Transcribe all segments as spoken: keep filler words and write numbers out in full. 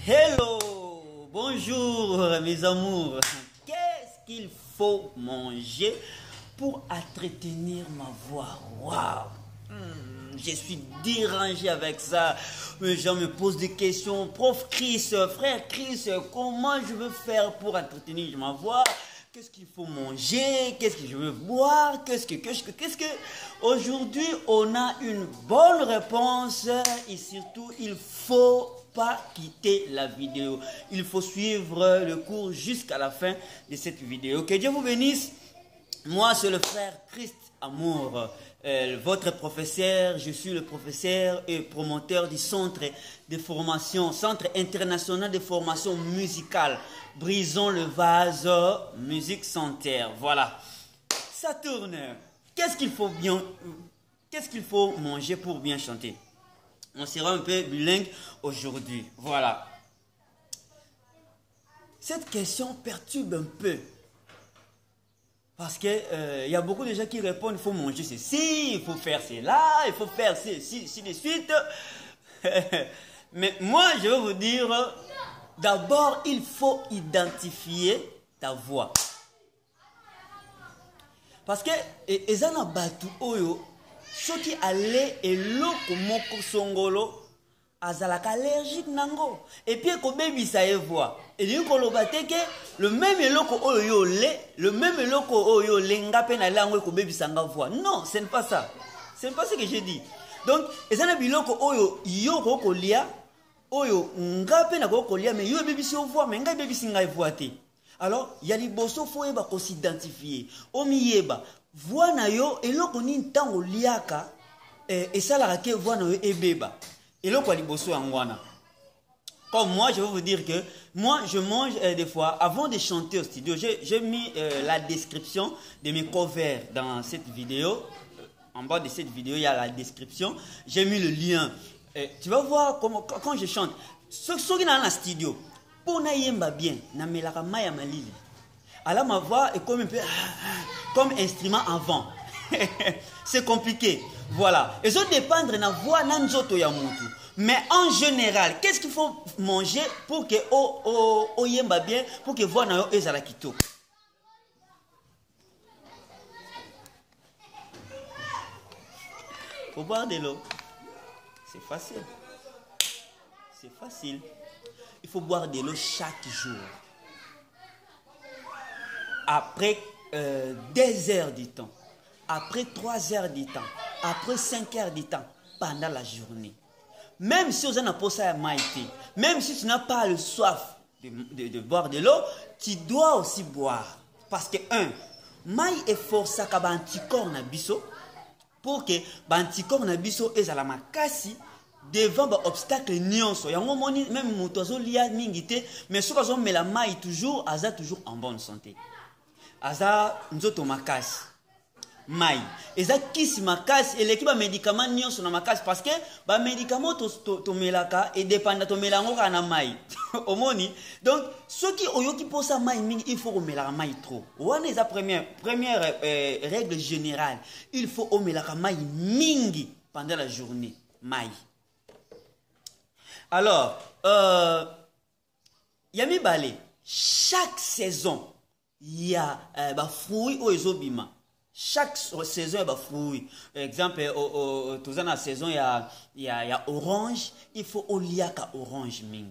Hello, bonjour mes amours. Qu'est-ce qu'il faut manger pour entretenir ma voix? Waouh, hmm, je suis dérangé avec ça. Les gens me posent des questions. Prof Chris, frère Chris, comment je veux faire pour entretenir ma voix? Qu'est-ce qu'il faut manger? Qu'est-ce que je veux boire? Qu'est-ce que, qu'est-ce que, qu'est-ce que... Aujourd'hui, on a une bonne réponse et surtout, il faut pas quitter la vidéo. Il faut suivre le cours jusqu'à la fin de cette vidéo. Que Dieu vous bénisse. Moi, c'est le frère Christ Amour, euh, votre professeur. Je suis le professeur et promoteur du centre de formation, centre international de formation musicale. Brisons le vase, musique sans terre. Voilà. Ça tourne. Qu'est-ce qu'il faut bien, qu'est-ce qu'il faut manger pour bien chanter? On sera un peu bilingue aujourd'hui. Voilà. Cette question perturbe un peu. Parce qu'il euh, y a beaucoup de gens qui répondent, il faut manger ceci, il faut faire cela, il faut faire ceci, ainsi de suite. Mais moi, je vais vous dire, d'abord, il faut identifier ta voix. Parce que, les gens batu oyo, ceux qui allaient et l'oko moko songolo, azalaka allergique nango. Et puis, ko baby sa voix. Et du coup, le même eloko oyo le, le même eloko oyo lenga pe na langue ko baby sanga voix. Non, ce n'est pas ça. Ce n'est pas ce que j'ai dit. Donc, les gens biloko oyo yo ko lia, oyo nga pe na ko lia, mais yo baby si voix, mais nga baby singa voix te. Alors, il y a des bosso faut eba ko s'identifier. Omiyeba, voix na yo eloko ni ntango liaka et ça la ke voix na yo ebeba. Eloko li bosso angwana. Comme moi, je vais vous dire que moi, je mange euh, des fois, avant de chanter au studio, j'ai mis euh, la description de mes covers dans cette vidéo. En bas de cette vidéo, il y a la description. J'ai mis le lien. Euh, tu vas voir comment, quand je chante. Ceux qui sont dans le studio, pour n'ayemba bien, n'amelaka maya malili. Alors ma voix est comme un peu comme instrument avant. C'est compliqué. Voilà. Et ça dépend de la voix nanzoto ya mutu. Mais en général, qu'est-ce qu'il faut manger pour que o o o yemba bien, pour que voix na yo ezala kitoko? Faut boire de l'eau. C'est facile. C'est facile. Il faut boire de l'eau chaque jour. Après euh, deux heures du temps, après trois heures du temps, après cinq heures du temps, pendant la journée. Même si vous n'avez pas ça à maïté, même si tu n'as pas le soif de, de, de boire de l'eau, tu dois aussi boire. Parce que, un, maï est forcé à un anticorps na biso, pour que l'anticorps na biso est à la makasi, devant l'obstacle nyonso. Même motozo lia mingite, mais si vous avez la maï toujours, aza toujours en bonne santé. Aza nzoto makasi. Maï. Et ça qui si makasi et l'équipe médicament nyonso na makasi parce que ba médicament to to, to melaka et dépend to melango kana maï. Omoni. Donc ceux qui oyoki pour ça maï mingi il faut omelaka maï trop. Wana est la première première euh, règle générale. Il faut omelaka maï mingi pendant la journée. Maï. Alors euh yami balé chaque saison il y a euh, ba fruits au ezobima. Chaque saison, il y a des fruits. Par exemple, dans la saison, il y a, il y a, il y a orange. Il faut oliaka orange ming.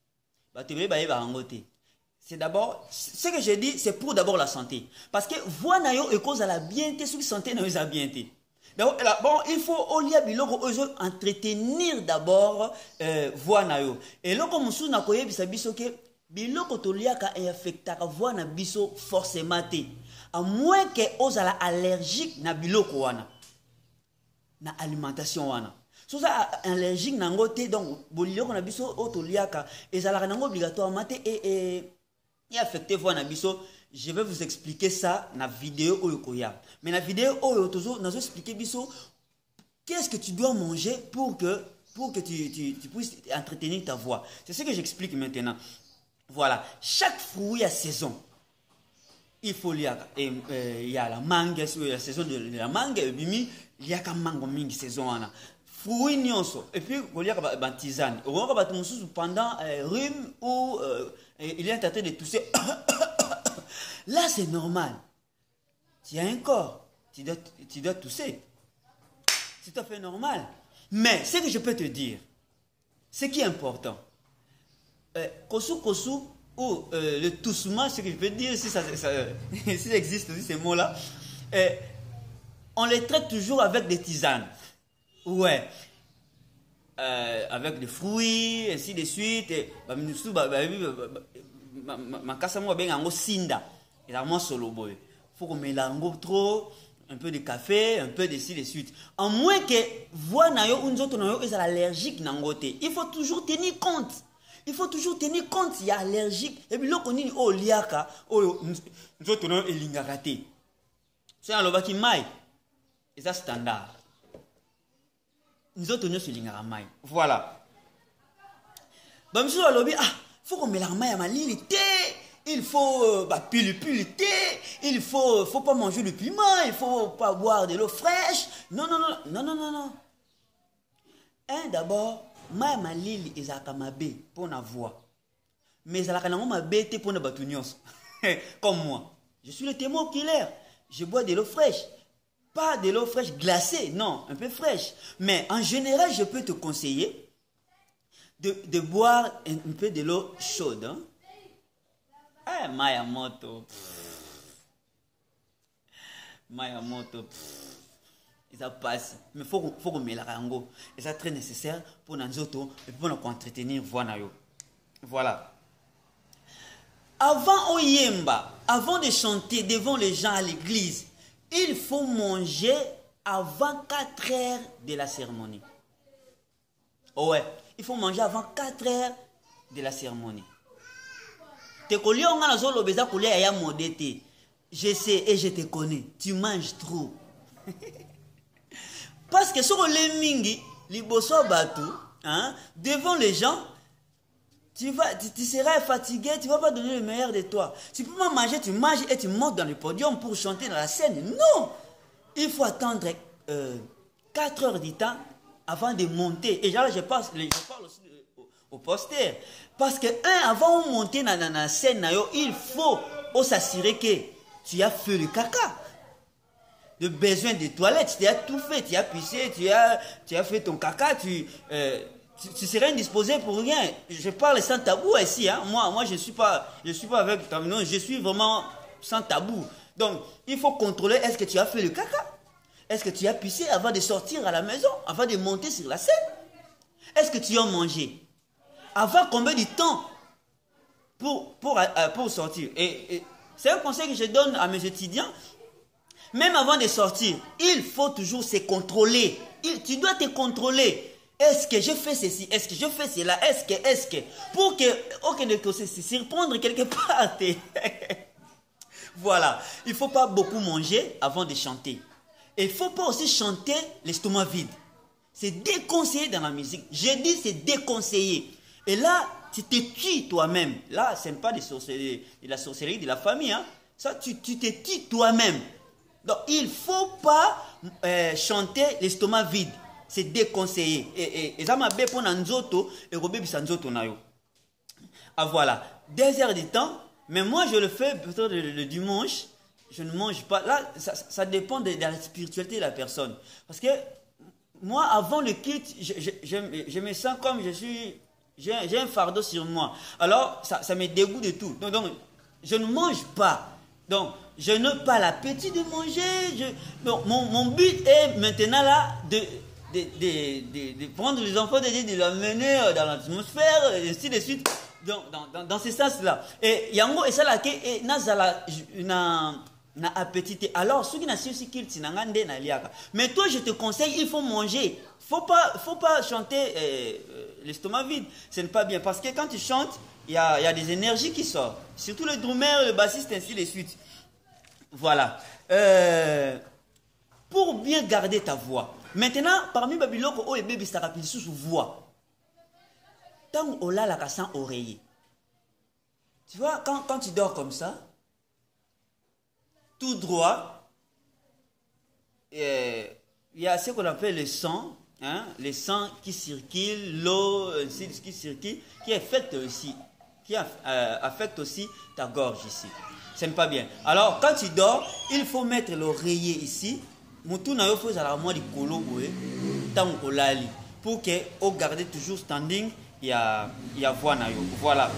C'est d'abord, ce que j'ai dit, c'est pour d'abord la santé. Parce que voix nayo et cause à la bienté, ceux qui santé nayo la bienté. Donc, bon, il faut olia biloko entretenir d'abord euh, voix nayo. Et là, comme nous na koye bisabiso ke biloko toliaka et affectaka voix na biso forcément te. À moins que vous êtes allergique na biloko wana na alimentation wana so ça allergique na ngote donc boliloko na biso otoliaka ezalaka nango obligatoirement te et et affecté voix na biso. Je vais vous expliquer ça na vidéo oyo koya. Mais na vidéo oyo tozo nazo expliquer biso qu'est-ce que tu dois manger pour que pour que tu, tu, tu puisses entretenir ta voix. C'est ce que j'explique maintenant. Voilà, chaque fruit à saison. Il faut il y a, et, euh, il y a la mangue, la saison de, de la mangue, il y a mango mingi saison. fruits nyonso et puis on lia ba tisane on va pendant euh, rhume ou euh, il est tenté de tousser. Là c'est normal, tu as un corps, tu dois, tu dois tousser, c'est tout à fait normal. Mais ce que je peux te dire, ce qui est important, euh, kosu kosu ou euh, le toussement, ce que je peux dire, si ça, ça, si ça existe aussi ces mots-là, euh, on les traite toujours avec des tisanes. Ouais. Euh, avec des fruits, ainsi de suite. Ma casse moi bien en sinda. Et là moi solo boy. Faut qu'on mélange trop, un peu de café, un peu de ci de suite. En moins que voix na yo une autre na yo est allergique nangoté. Il faut toujours tenir compte. Il faut toujours tenir compte il y a allergique. Et puis là on dit oh liaka, oh nous autres na yo elingakate. C'est un loba qui mai. Et ça standard. Nous autres nous sur l'ingaramaï. Voilà. Bah monsieur le lobby, ah, faut qu'on mélange à ma lilité. Il faut euh, bah pulipulité. Il faut faut pas manger le piment. Il faut pas boire de l'eau fraîche. Non non non non non non non. Un d'abord, ma ma lili ezaka mabe pour na voix. Mais ezaka na ma bête pour na batunios. Comme moi, je suis le témoin oculaire. Je bois de l'eau fraîche. Pas de l'eau fraîche glacée, non, un peu fraîche. Mais en général, je peux te conseiller de, de boire un, un peu de l'eau chaude. Hein? Ah, Mayamoto. Mayamoto. Ça passe. Mais il faut, faut qu'on mette la rango. Et ça très nécessaire pour nous autres et pour nous entretenir. Voilà. Avant Oyemba, avant de chanter devant les gens à l'église, il faut manger avant quatre heures de la cérémonie. Oh ouais, il faut manger avant quatre heures de la cérémonie. Je sais et je te connais, tu manges trop. Parce que sur le mingi, liboso batu, hein, devant les gens, tu, vas, tu, tu seras fatigué, tu ne vas pas donner le meilleur de toi. Tu peux pas manger, tu manges et tu montes dans le podium pour chanter dans la scène. Non! Il faut attendre euh, quatre heures du temps avant de monter. Et là, je, passe, je parle aussi au, au poster. Parce que, un, avant de monter dans, dans la scène, il faut s'assurer que tu as fait le caca. Le besoin de toilette, tu as tout fait, tu as pissé, tu as, tu as fait ton caca, tu... Euh, Tu, tu serais indisposé pour rien. Je parle sans tabou ici. Hein. Moi, moi, je ne suis pas, je suis pas avec ta non, je suis vraiment sans tabou. Donc, il faut contrôler est-ce que tu as fait le caca? Est-ce que tu as pissé avant de sortir à la maison? Avant de monter sur la scène? Est-ce que tu as mangé? Avant combien de temps pour, pour, euh, pour sortir? Et, et c'est un conseil que je donne à mes étudiants. Même avant de sortir, il faut toujours se contrôler. Il, tu dois te contrôler. Est-ce que je fais ceci? Est-ce que je fais cela? Est-ce que, est-ce que, pour que, aucun de se surprendre quelque part. Voilà. Il ne faut pas beaucoup manger avant de chanter. Et il ne faut pas aussi chanter l'estomac vide. C'est déconseillé dans la musique. Je dis c'est déconseillé. Et là, tu te tues toi-même. Là, ce n'est pas de, sorcellerie, de la sorcellerie de la famille. Hein. Ça, tu, tu te tues toi-même. Donc, il ne faut pas euh, chanter l'estomac vide. C'est déconseillé. Et ça m'a bien pour Nanzoto et Robé Bisanzoto Nayo. Ah voilà. Deux heures de temps. Mais moi, je le fais peut-être le, le dimanche. Je ne mange pas. Là, ça, ça dépend de, de la spiritualité de la personne. Parce que moi, avant le kit, je, je, je, je me sens comme je suis. J'ai un fardeau sur moi. Alors, ça, ça me dégoûte de tout. Donc, donc, je ne mange pas. Donc, je n'ai pas l'appétit de manger. Je, donc, mon, mon but est maintenant là de. De, de, de, de prendre les enfants, de, de les amener dans l'atmosphère, et ainsi de suite, dans, dans, dans, dans ce sens-là. Et Yango, et ça là, et Nazala, na appétit. Alors, ceux qui n'ont aussi qu'ils mais toi, je te conseille, il faut manger. Faut pas, faut pas chanter euh, l'estomac vide. Ce n'est pas bien. Parce que quand tu chantes, il y a, y a des énergies qui sortent. Surtout le drummer, le bassiste, ainsi de suite. Voilà. Euh, pour bien garder ta voix. Maintenant, parmi Babiloko, oh, et bébé, ça rappelle sous voix. Tant on l'a la sans oreiller. Tu vois, quand, quand tu dors comme ça, tout droit, il y a ce qu'on appelle le sang hein, le sang qui circule, l'eau qui circule, qui affecte aussi, qui euh, affecte aussi ta gorge ici. Ce n'est pas bien. Alors, quand tu dors, il faut mettre l'oreiller ici. Moutou na yo faut la moi di kolo boé, tant olali, pour que au garder toujours standing, il y a il y a voix na yo. Voilà.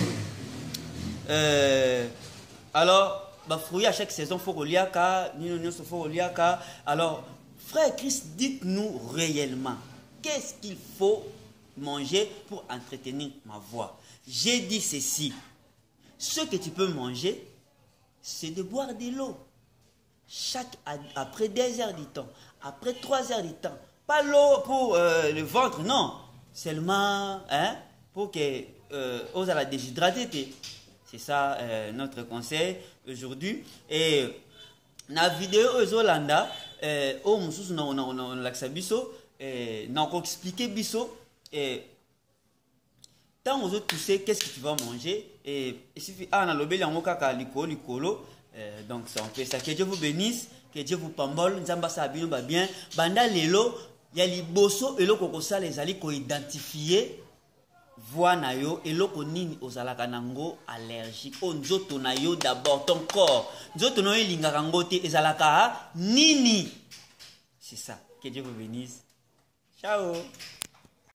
Euh, alors, bah fruit à chaque saison faut reliaka, ni non faut reliaka. Alors, frère Christ, dites-nous réellement, qu'est-ce qu'il faut manger pour entretenir ma voix? J'ai dit ceci. Ce que tu peux manger, c'est de boire de l'eau. Chaque, après deux heures du temps, après trois heures du temps. Pas l'eau pour euh, le ventre, non. Seulement hein, pour que euh, ose à la déshydrater. C'est ça euh, notre conseil aujourd'hui. Et la vidéo aux Hollanda, au Moussous, on a l'accès biso, on a expliqué biso. Et tant aux autres, tu sais qu'est-ce que tu vas manger. Et il suffit, ah, on a l'obéli en mokaka, licolo, licolo. Donc, c'est un peu ça. Que Dieu vous bénisse, que Dieu vous pambole, Nzamba Sabino va bien. Banda lelo, il y a les bosso et le kokosa les ali ko identifier voix na yo et le konini ozalaka nango allergique. O nzoto na yo d'abord ton corps. Nzoto no elingaka ngote ezalaka nini. C'est ça. Que Dieu vous bénisse. Ciao.